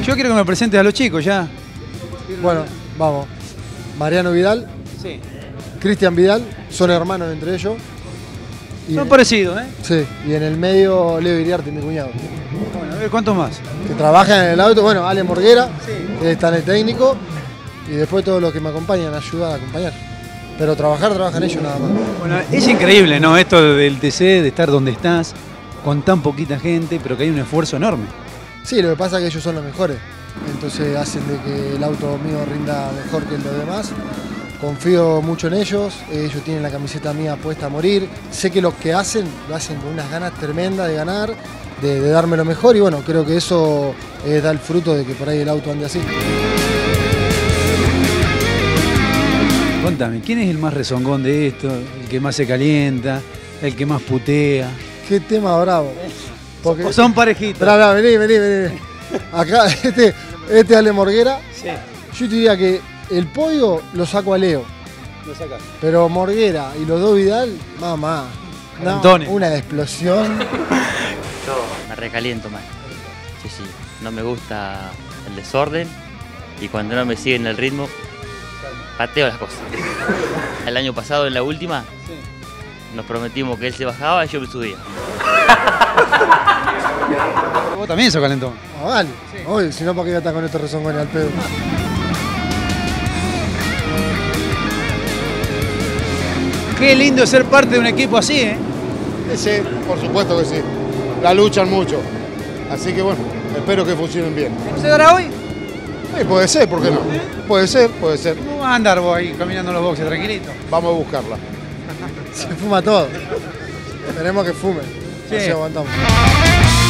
Yo quiero que me presentes a los chicos ya. Bueno, vamos. Mariano Vidal, Sí. Cristian Vidal, son hermanos entre ellos. Y Son parecidos, ¿eh? sí, y en el medio Leo Iriarte, mi cuñado. Bueno, a ver, ¿cuántos más? Que trabaja en el auto, bueno, Ale Morguera, que está en el técnico, y después todos los que me acompañan, ayudan a acompañar. Pero trabajan ellos nada más. Bueno, es increíble, ¿no? Esto del TC, de estar donde estás, con tan poquita gente, pero que hay un esfuerzo enorme. Sí, lo que pasa es que ellos son los mejores, entonces hacen de que el auto mío rinda mejor que el de los demás. Confío mucho en ellos tienen la camiseta mía puesta a morir. Sé que lo que hacen, lo hacen con unas ganas tremendas de ganar, de darme lo mejor y bueno, creo que eso da el fruto de que por ahí el auto ande así. Contame, ¿quién es el más rezongón de esto? ¿El que más se calienta? ¿El que más putea? Qué tema bravo. Porque... ¿O son parejitos? Esperá, vení. Acá, este Ale Morguera, Sí. yo te diría que el podio lo saco a Leo. Lo sacás. Pero Morguera y los dos Vidal, mamá. No, Calentones. una explosión. Yo me recaliento más. Sí, no me gusta el desorden y cuando no me siguen el ritmo, pateo las cosas. El año pasado, en la última, nos prometimos que él se bajaba y yo me subía. Vos también sos calentón. Ah, vale. Oye, si no, ¿para qué voy a estar con estos rezongones al pedo? Qué lindo ser parte de un equipo así, ¿eh? Sí, por supuesto que sí. La luchan mucho. Así que bueno, espero que funcionen bien. ¿Se dará hoy? Puede ser, ¿por qué no? Puede ser. ¿Cómo vas a andar vos ahí caminando en los boxes tranquilito? Vamos a buscarla. Se fuma todo. Esperemos que fume. Sí. Así aguantamos.